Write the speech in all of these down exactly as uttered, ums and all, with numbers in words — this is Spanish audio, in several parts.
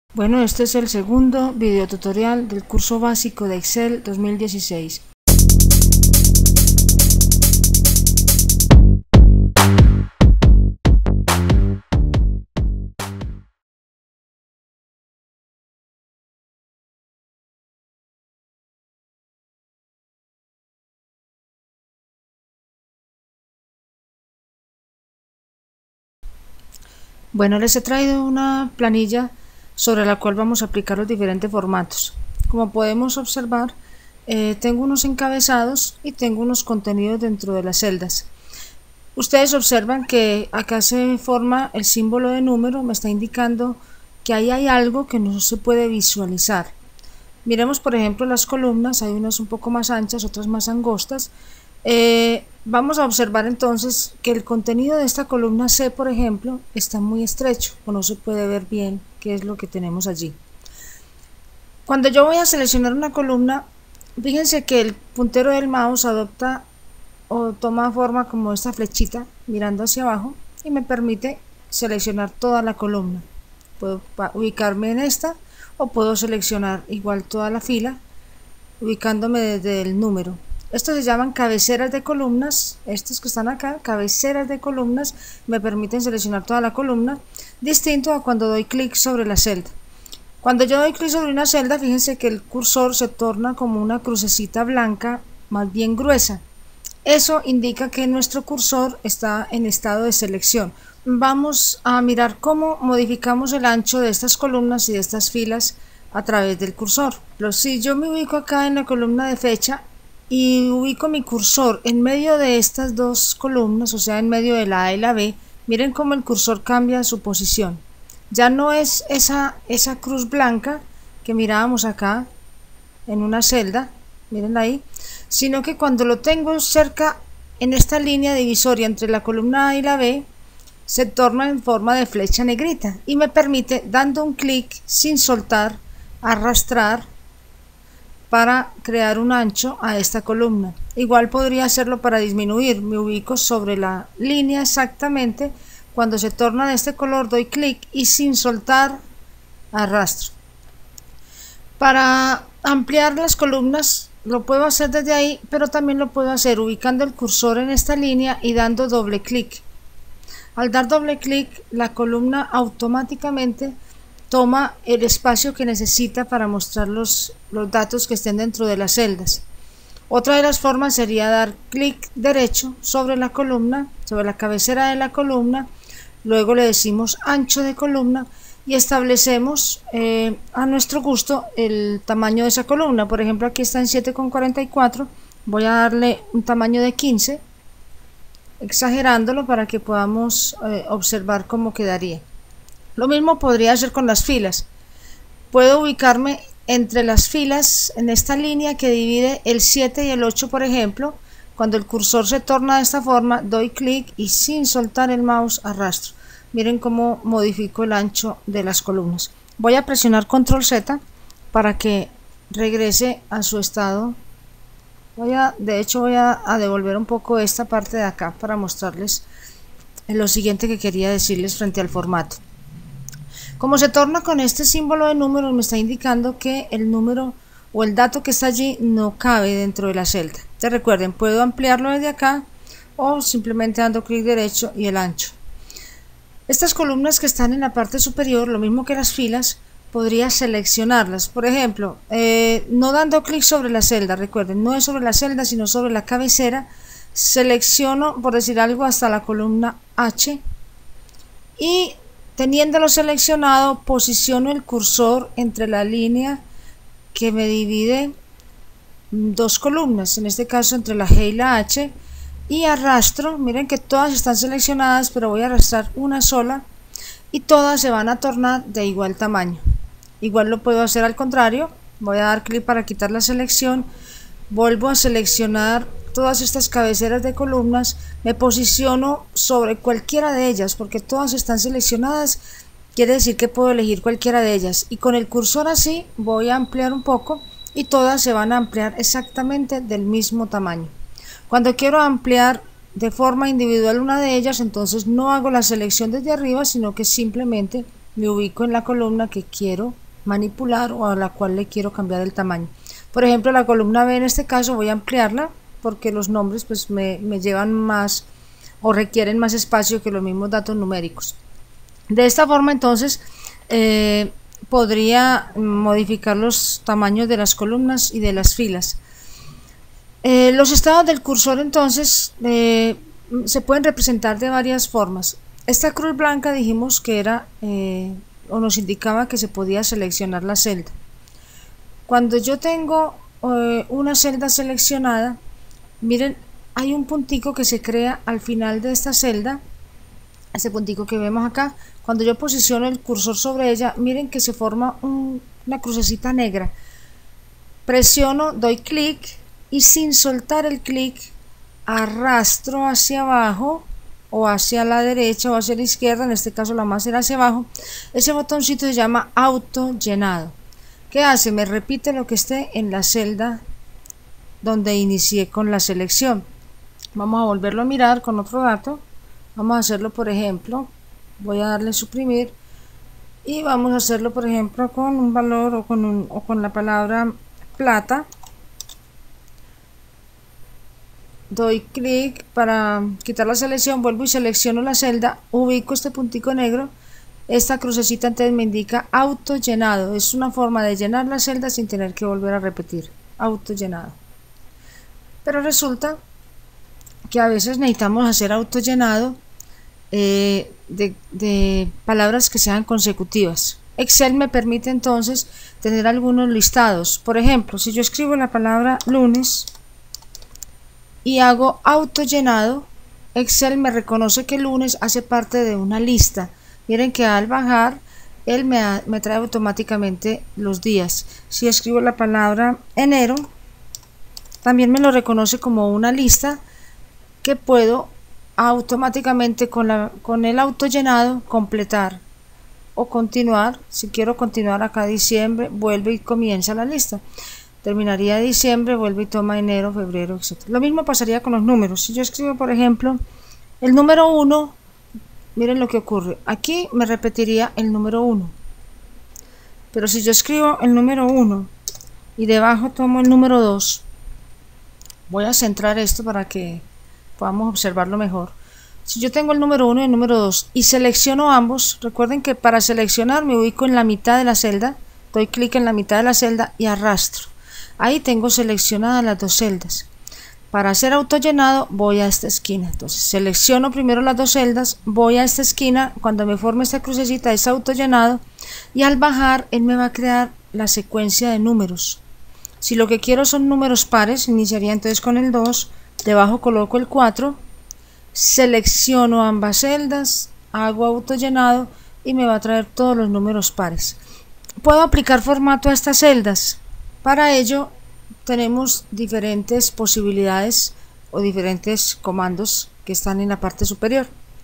Bueno, este es el segundo video tutorial del curso básico de Excel dos mil dieciséis. Bueno, les he traído una planilla sobre la cual vamos a aplicar los diferentes formatos. Como podemos observar, eh, tengo unos encabezados y tengo unos contenidos dentro de las celdas. Ustedes observan que acá se forma el símbolo de número, me está indicando que ahí hay algo que no se puede visualizar. Miremos por ejemplo las columnas, hay unas un poco más anchas, otras más angostas. Eh, vamos a observar entonces que el contenido de esta columna C, por ejemplo, está muy estrecho o no se puede ver bien qué es lo que tenemos allí. Cuando yo voy a seleccionar una columna, fíjense que el puntero del mouse adopta o toma forma como esta flechita mirando hacia abajo y me permite seleccionar toda la columna. Puedo ubicarme en esta o puedo seleccionar igual toda la fila ubicándome desde el número. Estos se llaman cabeceras de columnas, estos que están acá, cabeceras de columnas, me permiten seleccionar toda la columna, distinto a cuando doy clic sobre la celda. Cuando yo doy clic sobre una celda, fíjense que el cursor se torna como una crucecita blanca, más bien gruesa. Eso indica que nuestro cursor está en estado de selección. Vamos a mirar cómo modificamos el ancho de estas columnas y de estas filas a través del cursor. Pero si yo me ubico acá en la columna de fecha, y ubico mi cursor en medio de estas dos columnas, o sea en medio de la A y la B, miren cómo el cursor cambia su posición. Ya no es esa, esa cruz blanca que mirábamos acá en una celda, miren ahí, sino que cuando lo tengo cerca en esta línea divisoria entre la columna A y la B, se torna en forma de flecha negrita y me permite, dando un clic sin soltar, arrastrar para crear un ancho a esta columna. Igual podría hacerlo para disminuir, me ubico sobre la línea exactamente, cuando se torna de este color doy clic y sin soltar arrastro. Para ampliar las columnas lo puedo hacer desde ahí, pero también lo puedo hacer ubicando el cursor en esta línea y dando doble clic. Al dar doble clic, la columna automáticamente toma el espacio que necesita para mostrar los, los datos que estén dentro de las celdas. Otra de las formas sería dar clic derecho sobre la columna, sobre la cabecera de la columna, luego le decimos ancho de columna y establecemos eh, a nuestro gusto el tamaño de esa columna. Por ejemplo, aquí está en siete coma cuarenta y cuatro, voy a darle un tamaño de quince, exagerándolo para que podamos eh, observar cómo quedaría. Lo mismo podría hacer con las filas. Puedo ubicarme entre las filas en esta línea que divide el siete y el ocho, por ejemplo. Cuando el cursor se torna de esta forma, doy clic y sin soltar el mouse arrastro. Miren cómo modifico el ancho de las columnas. Voy a presionar control Z para que regrese a su estado. Voy a, de hecho voy a, a devolver un poco esta parte de acá para mostrarles lo siguiente que quería decirles frente al formato. Como se torna con este símbolo de número, me está indicando que el número o el dato que está allí no cabe dentro de la celda. Te recuerden, puedo ampliarlo desde acá o simplemente dando clic derecho y el ancho. Estas columnas que están en la parte superior, lo mismo que las filas, podría seleccionarlas. Por ejemplo, eh, no dando clic sobre la celda, recuerden, no es sobre la celda sino sobre la cabecera. Selecciono, por decir algo, hasta la columna H y teniéndolo seleccionado, posiciono el cursor entre la línea que me divide dos columnas, en este caso entre la G y la H, y arrastro. Miren que todas están seleccionadas, pero voy a arrastrar una sola y todas se van a tornar de igual tamaño. Igual lo puedo hacer al contrario, voy a dar clic para quitar la selección, vuelvo a seleccionar todas estas cabeceras de columnas, me posiciono sobre cualquiera de ellas porque todas están seleccionadas, quiere decir que puedo elegir cualquiera de ellas y con el cursor así voy a ampliar un poco y todas se van a ampliar exactamente del mismo tamaño. Cuando quiero ampliar de forma individual una de ellas, entonces no hago la selección desde arriba, sino que simplemente me ubico en la columna que quiero manipular o a la cual le quiero cambiar el tamaño. Por ejemplo, la columna B en este caso voy a ampliarla porque los nombres pues me, me llevan más o requieren más espacio que los mismos datos numéricos. De esta forma entonces eh, podría modificar los tamaños de las columnas y de las filas. Eh, los estados del cursor entonces eh, se pueden representar de varias formas. Esta cruz blanca dijimos que era eh, o nos indicaba que se podía seleccionar la celda. Cuando yo tengo eh, una celda seleccionada, miren, hay un puntico que se crea al final de esta celda, ese puntico que vemos acá. Cuando yo posiciono el cursor sobre ella, miren que se forma un, una crucecita negra. Presiono, doy clic y sin soltar el clic arrastro hacia abajo o hacia la derecha o hacia la izquierda, en este caso la más será hacia abajo. Ese botoncito se llama auto llenado. ¿Qué hace? Me repite lo que esté en la celda donde inicié con la selección. Vamos a volverlo a mirar con otro dato. Vamos a hacerlo, por ejemplo, voy a darle suprimir y vamos a hacerlo, por ejemplo, con un valor o con, un, o con la palabra plata. Doy clic para quitar la selección, vuelvo y selecciono la celda, ubico este puntico negro, esta crucecita entonces me indica auto llenado. Es una forma de llenar la celda sin tener que volver a repetir, auto llenado. Pero resulta que a veces necesitamos hacer auto llenado eh, de, de palabras que sean consecutivas. Excel me permite entonces tener algunos listados. Por ejemplo, si yo escribo la palabra lunes y hago auto llenado, Excel me reconoce que lunes hace parte de una lista. Miren que al bajar él me, me trae automáticamente los días. Si escribo la palabra enero, también me lo reconoce como una lista que puedo automáticamente con, la, con el auto llenado completar o continuar. Si quiero continuar acá diciembre, vuelve y comienza la lista. Terminaría diciembre, vuelve y toma enero, febrero, etcétera. Lo mismo pasaría con los números. Si yo escribo, por ejemplo, el número uno, miren lo que ocurre. Aquí me repetiría el número uno. Pero si yo escribo el número uno y debajo tomo el número dos, voy a centrar esto para que podamos observarlo mejor. Si yo tengo el número uno y el número dos y selecciono ambos, recuerden que para seleccionar me ubico en la mitad de la celda, doy clic en la mitad de la celda y arrastro. Ahí tengo seleccionadas las dos celdas. Para hacer autollenado voy a esta esquina. Entonces selecciono primero las dos celdas, voy a esta esquina, cuando me forme esta crucecita es autollenado y al bajar él me va a crear la secuencia de números. Si lo que quiero son números pares, iniciaría entonces con el dos, debajo coloco el cuatro, selecciono ambas celdas, hago autollenado y me va a traer todos los números pares. Puedo aplicar formato a estas celdas. Para ello tenemos diferentes posibilidades o diferentes comandos que están en la parte superior.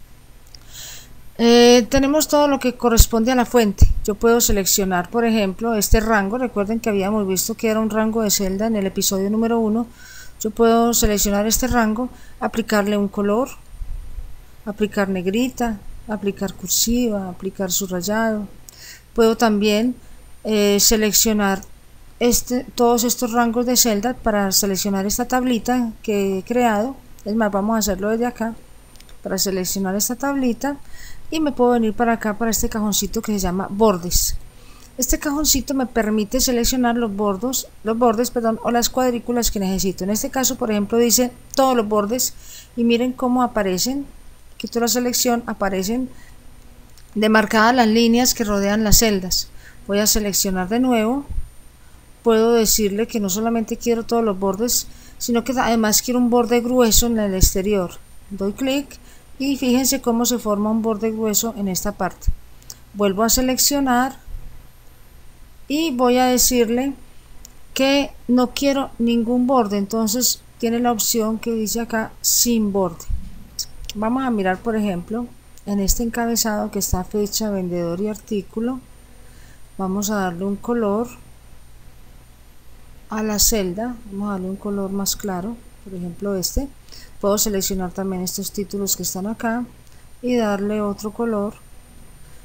Eh, tenemos todo lo que corresponde a la fuente. Yo puedo seleccionar, por ejemplo, este rango. Recuerden que habíamos visto que era un rango de celda en el episodio número uno. Yo puedo seleccionar este rango, aplicarle un color, aplicar negrita, aplicar cursiva, aplicar subrayado. Puedo también eh, seleccionar este, todos estos rangos de celda para seleccionar esta tablita que he creado. Es más, vamos a hacerlo desde acá para seleccionar esta tablita y me puedo venir para acá, para este cajoncito que se llama bordes. Este cajoncito me permite seleccionar los bordes, los bordes perdón, o las cuadrículas que necesito. En este caso, por ejemplo, dice todos los bordes y miren cómo aparecen. Quito la selección, aparecen demarcadas las líneas que rodean las celdas. Voy a seleccionar de nuevo. Puedo decirle que no solamente quiero todos los bordes, sino que además quiero un borde grueso en el exterior. Doy clic y fíjense cómo se forma un borde grueso en esta parte. Vuelvo a seleccionar y voy a decirle que no quiero ningún borde, entonces tiene la opción que dice acá sin borde. Vamos a mirar, por ejemplo, en este encabezado que está fecha, vendedor y artículo. Vamos a darle un color a la celda, vamos a darle un color más claro, por ejemplo este. Puedo seleccionar también estos títulos que están acá y darle otro color.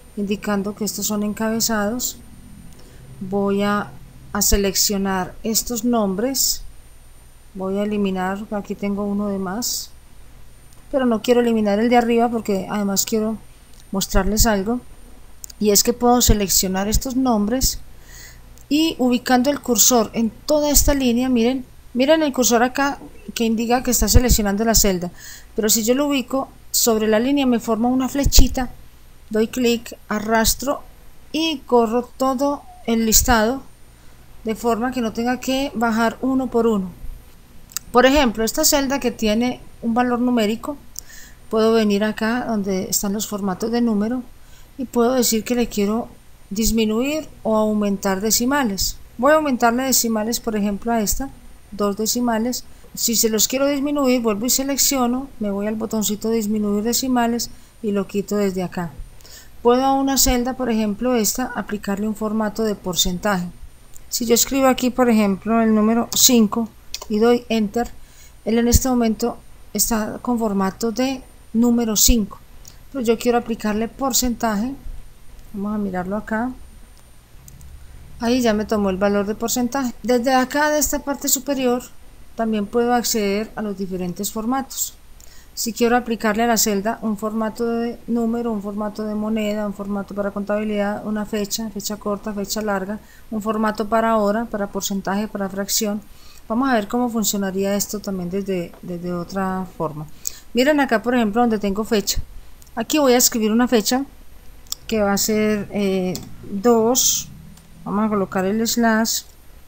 indicando que estos son encabezados. Voy a, a seleccionar estos nombres, voy a eliminar, aquí tengo uno de más, pero no quiero eliminar el de arriba porque además quiero mostrarles algo, y es que puedo seleccionar estos nombres y ubicando el cursor en toda esta línea, miren, miren el cursor acá que indica que está seleccionando la celda, pero si yo lo ubico sobre la línea me forma una flechita, doy clic, arrastro y corro todo el listado de forma que no tenga que bajar uno por uno. Por ejemplo, esta celda que tiene un valor numérico, puedo venir acá donde están los formatos de número y puedo decir que le quiero disminuir o aumentar decimales. Voy a aumentarle decimales, por ejemplo, a esta, dos decimales. Si se los quiero disminuir, vuelvo y selecciono, me voy al botoncito de disminuir decimales y lo quito desde acá. Puedo a una celda, por ejemplo esta, aplicarle un formato de porcentaje. Si yo escribo aquí, por ejemplo, el número cinco y doy enter, él en este momento está con formato de número cinco, pero yo quiero aplicarle porcentaje. Vamos a mirarlo acá, ahí ya me tomó el valor de porcentaje. Desde acá, de esta parte superior, también puedo acceder a los diferentes formatos. Si quiero aplicarle a la celda un formato de número, un formato de moneda, un formato para contabilidad, una fecha, fecha corta, fecha larga, un formato para hora, para porcentaje, para fracción. Vamos a ver cómo funcionaría esto también desde, desde otra forma. Miren acá, por ejemplo, donde tengo fecha. Aquí voy a escribir una fecha que va a ser eh, dos. Vamos a colocar el slash.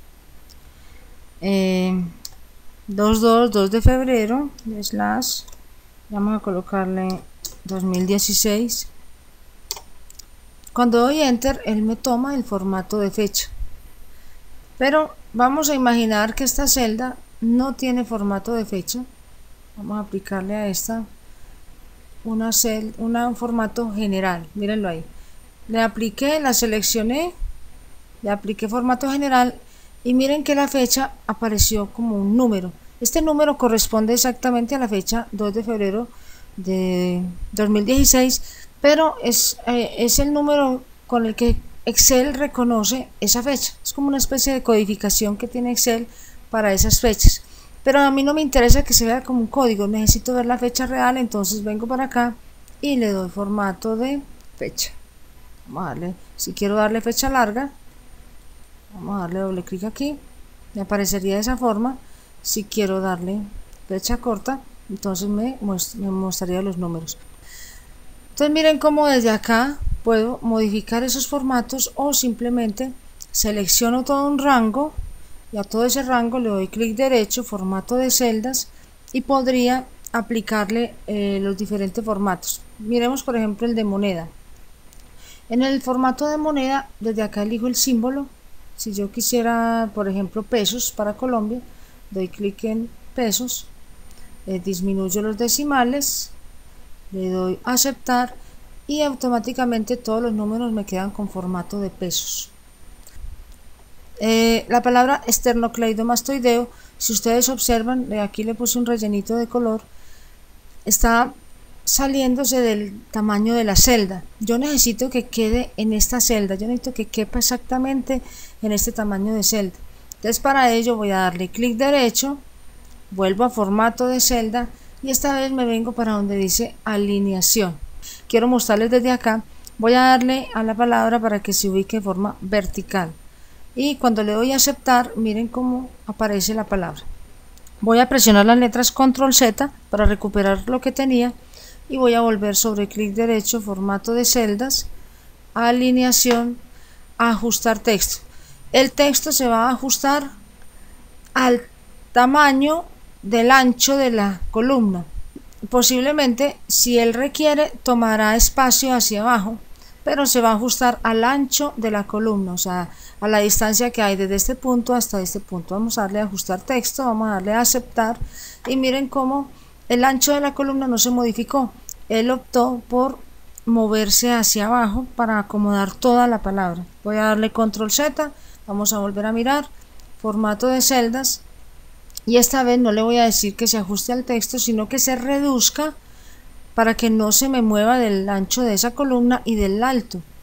Eh, dos dos, dos de febrero, slash. Vamos a colocarle dos mil dieciséis. Cuando doy enter, él me toma el formato de fecha, pero vamos a imaginar que esta celda no tiene formato de fecha. Vamos a aplicarle a esta una cel, una, un formato general. Mírenlo ahí, le apliqué, la seleccioné, le apliqué formato general y miren que la fecha apareció como un número. Este número corresponde exactamente a la fecha dos de febrero de dos mil dieciséis, pero es, eh, es el número con el que Excel reconoce esa fecha. Es como una especie de codificación que tiene Excel para esas fechas. Pero a mí no me interesa que se vea como un código, necesito ver la fecha real, entonces vengo para acá y le doy formato de fecha. Vamos a darle, si quiero darle fecha larga, vamos a darle doble clic aquí, me aparecería de esa forma. Si quiero darle fecha corta, entonces me, muestra, me mostraría los números. Entonces miren cómo desde acá puedo modificar esos formatos o simplemente selecciono todo un rango y a todo ese rango le doy clic derecho, formato de celdas, y podría aplicarle eh, los diferentes formatos. Miremos por ejemplo el de moneda. En el formato de moneda, desde acá elijo el símbolo. Si yo quisiera, por ejemplo, pesos para Colombia, doy clic en pesos, eh, disminuyo los decimales, le doy aceptar y automáticamente todos los números me quedan con formato de pesos. Eh, la palabra esternocleidomastoideo, si ustedes observan, aquí le puse un rellenito de color, está saliéndose del tamaño de la celda. Yo necesito que quede en esta celda, yo necesito que quepa exactamente en este tamaño de celda. Entonces para ello voy a darle clic derecho, vuelvo a formato de celda y esta vez me vengo para donde dice alineación. Quiero mostrarles desde acá, voy a darle a la palabra para que se ubique de forma vertical y cuando le doy a aceptar, miren cómo aparece la palabra. Voy a presionar las letras control Z para recuperar lo que tenía y voy a volver sobre clic derecho, formato de celdas, alineación, ajustar texto. El texto se va a ajustar al tamaño del ancho de la columna. Posiblemente, si él requiere, tomará espacio hacia abajo, pero se va a ajustar al ancho de la columna, o sea, a la distancia que hay desde este punto hasta este punto. Vamos a darle a ajustar texto, vamos a darle a aceptar y miren cómo el ancho de la columna no se modificó. Él optó por moverse hacia abajo para acomodar toda la palabra. Voy a darle control Z, vamos a volver a mirar, formato de celdas, y esta vez no le voy a decir que se ajuste al texto, sino que se reduzca para que no se me mueva del ancho de esa columna y del alto.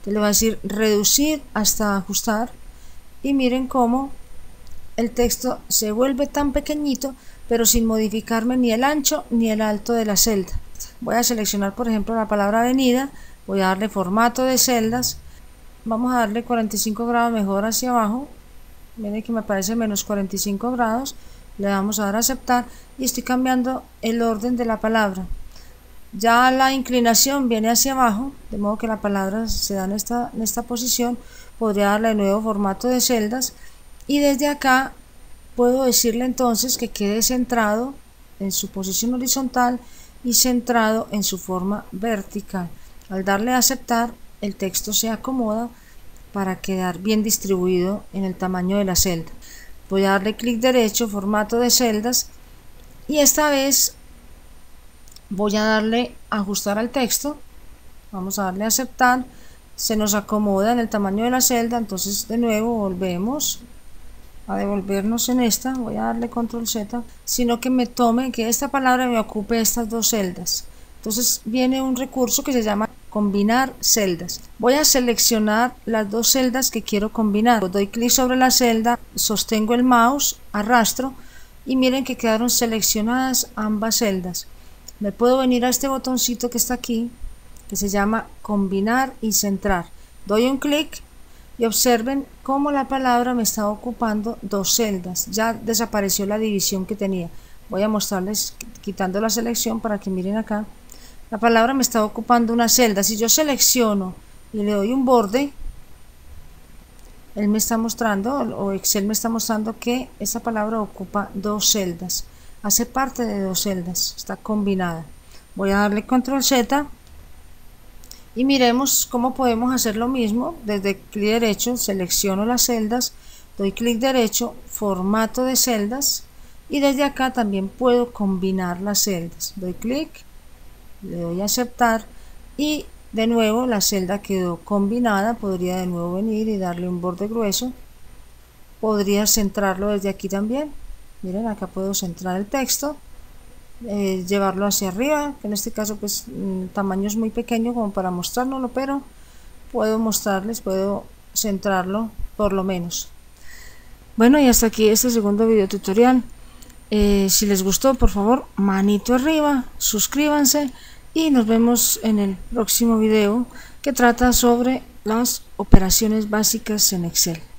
le voy a decir reducir hasta ajustar y miren cómo el texto se vuelve tan pequeñito pero sin modificarme ni el ancho ni el alto de la celda. Voy a seleccionar por ejemplo la palabra avenida, voy a darle formato de celdas, vamos a darle cuarenta y cinco grados mejor hacia abajo, miren que me parece menos cuarenta y cinco grados, le vamos a dar a aceptar y estoy cambiando el orden de la palabra. Ya la inclinación viene hacia abajo, de modo que la palabra se da en esta, en esta posición. Podría darle de nuevo formato de celdas y desde acá puedo decirle entonces que quede centrado en su posición horizontal y centrado en su forma vertical. Al darle a aceptar, el texto se acomoda para quedar bien distribuido en el tamaño de la celda. Voy a darle clic derecho, formato de celdas, y esta vez voy a darle a ajustar al texto, vamos a darle a aceptar, se nos acomoda en el tamaño de la celda, entonces de nuevo volvemos a devolvernos en esta, voy a darle control Z, sino que me tome, que esta palabra me ocupe estas dos celdas. Entonces viene un recurso que se llama combinar celdas. Voy a seleccionar las dos celdas que quiero combinar, doy clic sobre la celda, sostengo el mouse, arrastro y miren que quedaron seleccionadas ambas celdas. Me puedo venir a este botoncito que está aquí, que se llama combinar y centrar, doy un clic y observen cómo la palabra me está ocupando dos celdas, ya desapareció la división que tenía. Voy a mostrarles quitando la selección para que miren acá, la palabra me está ocupando una celda. Si yo selecciono y le doy un borde, él me está mostrando, o Excel me está mostrando que esa palabra ocupa dos celdas, hace parte de dos celdas, está combinada. Voy a darle control Z y miremos cómo podemos hacer lo mismo. Desde clic derecho selecciono las celdas, doy clic derecho, formato de celdas, y desde acá también puedo combinar las celdas. Doy clic, le doy a aceptar y de nuevo la celda quedó combinada. Podría de nuevo venir y darle un borde grueso, podría centrarlo desde aquí también. Miren, acá puedo centrar el texto, eh, llevarlo hacia arriba, que en este caso pues el tamaño es muy pequeño como para mostrárnoslo, pero puedo mostrarles, puedo centrarlo por lo menos. Bueno, y hasta aquí este segundo video tutorial. Eh, si les gustó, por favor, manito arriba, suscríbanse y nos vemos en el próximo video que trata sobre las operaciones básicas en Excel.